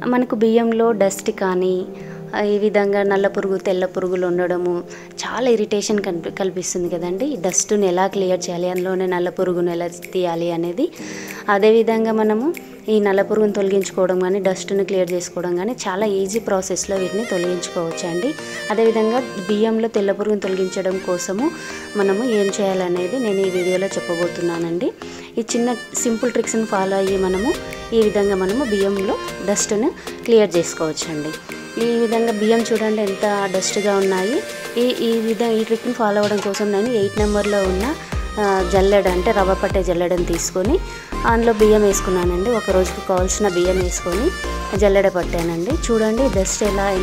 మనకు బియ్యంలో డస్ట్ కానీ ఈ విధంగా నల్ల పురుగు తెల్ల పురుగులు ఉండడము చాలా ఇరిటేషన్ కల్పిస్తుంది కదండి. ఈ డస్ట్ని ఎలా క్లియర్ చేయాలి, అందులోనే నల్ల పురుగును ఎలా తీయాలి అనేది. అదేవిధంగా మనము ఈ నల్ల పురుగును తొలగించుకోవడం కానీ డస్ట్ని క్లియర్ చేసుకోవడం కానీ చాలా ఈజీ ప్రాసెస్లో వీటిని తొలగించుకోవచ్చు అండి. అదేవిధంగా బియ్యంలో తెల్ల పురుగును తొలగించడం కోసము మనము ఏం చేయాలనేది నేను ఈ వీడియోలో చెప్పబోతున్నానండి. ఈ చిన్న సింపుల్ ట్రిక్స్ని ఫాలో అయ్యి మనము ఈ విధంగా మనము బియ్యంలో డస్ట్ని క్లియర్ చేసుకోవచ్చండి. ఈ విధంగా బియ్యం చూడండి ఎంత డస్ట్గా ఉన్నాయి. ఈ విధంగా ఈ ట్రిక్ని ఫాలో అవ్వడం కోసం నేను 8 నెంబర్లో ఉన్న జల్లెడ అంటే రవ్వ పట్టే జల్లెడని తీసుకొని అందులో బియ్యం వేసుకున్నానండి. ఒక రోజుకి కావాల్సిన బియ్యం వేసుకొని జల్లెడ పట్టానండి. చూడండి డస్ట్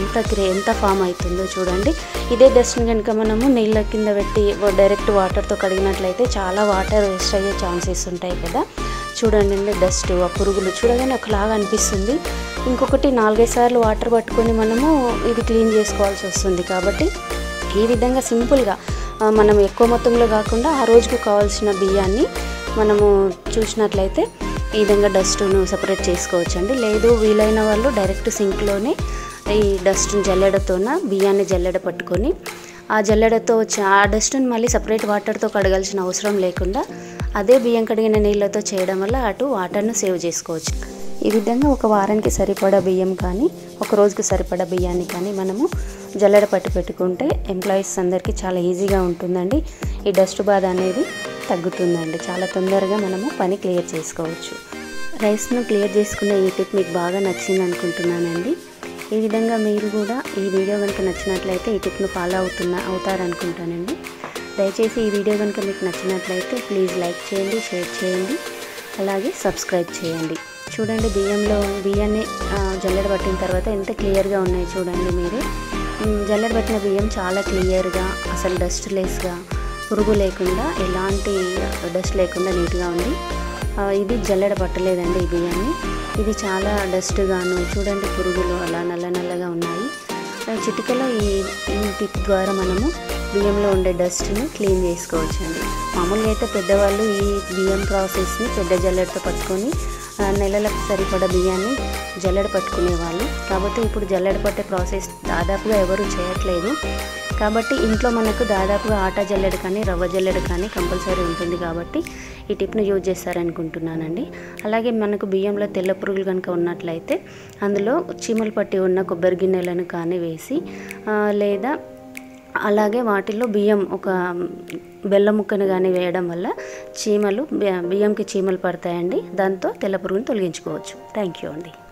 ఎంత ఫామ్ అవుతుందో చూడండి. ఇదే డస్ట్ని కనుక మనము నీళ్ళ కింద పెట్టి డైరెక్ట్ వాటర్తో కడిగినట్లయితే చాలా వాటర్ వేస్ట్ అయ్యే ఛాన్సెస్ ఉంటాయి కదా. చూడండి డస్ట్ ఆ పురుగులు చూడగానే ఒకలాగా అనిపిస్తుంది. ఇంకొకటి 4-5 సార్లు వాటర్ పట్టుకొని మనము ఇది క్లీన్ చేసుకోవాల్సి వస్తుంది. కాబట్టి ఈ విధంగా సింపుల్గా మనం ఎక్కువ మొత్తంలో కాకుండా ఆ రోజుకు కావాల్సిన బియ్యాన్ని మనము చూసినట్లయితే ఈ విధంగా డస్ట్ను సపరేట్ చేసుకోవచ్చండి. లేదు వీలైన వాళ్ళు డైరెక్ట్ సింక్లోనే ఈ డస్ట్ని జల్లెడతోన బియ్యాన్ని జల్లెడ పట్టుకొని ఆ జల్లెడతో ఆ డస్ట్ని మళ్ళీ సపరేట్ వాటర్తో కడగాల్సిన అవసరం లేకుండా అదే బియ్యం కడిగిన నీళ్ళతో చేయడం వల్ల అటు వాటర్ను సేవ్ చేసుకోవచ్చు. ఈ విధంగా ఒక వారానికి సరిపడా బియ్యం కానీ ఒక రోజుకి సరిపడా బియ్యాన్ని కానీ మనము జల్లెడ పట్టి పెట్టుకుంటే ఎంప్లాయీస్ అందరికీ చాలా ఈజీగా ఉంటుందండి. ఈ డస్ట్ బాధ అనేది తగ్గుతుందండి. చాలా తొందరగా మనము పని క్లియర్ చేసుకోవచ్చు. రైస్ను క్లియర్ చేసుకునే ఈ టిప్ మీకు బాగా నచ్చింది అనుకుంటున్నానండి. ఈ విధంగా మీరు కూడా ఈ వీడియో కనుక నచ్చినట్లయితే ఈ టిప్ను ఫాలో అవుతారనుకుంటానండి. దయచేసి ఈ వీడియో కనుక మీకు నచ్చినట్లయితే ప్లీజ్ లైక్ చేయండి, షేర్ చేయండి, అలాగే సబ్స్క్రైబ్ చేయండి. చూడండి బియ్యాన్ని జల్లెడ పట్టిన తర్వాత ఎంత క్లియర్గా ఉన్నాయి చూడండి మీరే. జల్లెడ పట్టిన బియ్యం చాలా క్లియర్గా అసలు డస్ట్ లెస్గా పురుగు లేకుండా ఎలాంటి డస్ట్ లేకుండా నీట్గా ఉంది. ఇది జల్లెడ పట్టలేదండి ఈ బియ్యాన్ని. ఇది చాలా డస్ట్గాను చూడండి పురుగులు అలా నల్లగా ఉన్నాయి. చిటికలో ఈ టిప్ ద్వారా మనము బియ్యంలో ఉండే డస్ట్ని క్లీన్ చేసుకోవచ్చండి. మామూలుగా అయితే పెద్దవాళ్ళు ఈ బియ్యం ప్రాసెస్ని పెద్ద జల్లెడతో పట్టుకొని నెలలకు సరిపడా బియ్యాన్ని జల్లెడ పట్టుకునేవాళ్ళు. కాబట్టి ఇప్పుడు జల్లెడ పట్టే ప్రాసెస్ దాదాపుగా ఎవరు చేయట్లేదు. కాబట్టి ఇంట్లో మనకు దాదాపుగా ఆటా జల్లెడ కానీ రవ్వ జల్లెడ కానీ కంపల్సరీ ఉంటుంది. కాబట్టి ఈ టిప్ను యూజ్ చేస్తారనుకుంటున్నానండి. అలాగే మనకు బియ్యంలో తెల్ల పురుగులు కనుక ఉన్నట్లయితే అందులో చీమలు పట్టి ఉన్న కొబ్బరి గిన్నెలను కానీ వేసి లేదా అలాగే వాటిల్లో బియ్యం ఒక బెల్లం ముక్కను కానీ వేయడం వల్ల బియ్యంకి చీమలు పడతాయండి. దాంతో తెల్ల పురుగును తొలగించుకోవచ్చు. థ్యాంక్ యూ అండి.